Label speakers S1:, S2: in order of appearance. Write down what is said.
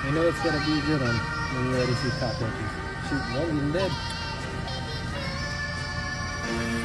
S1: You know it's gonna be a good one when you already see cockroaches. Shoot, one of them dead.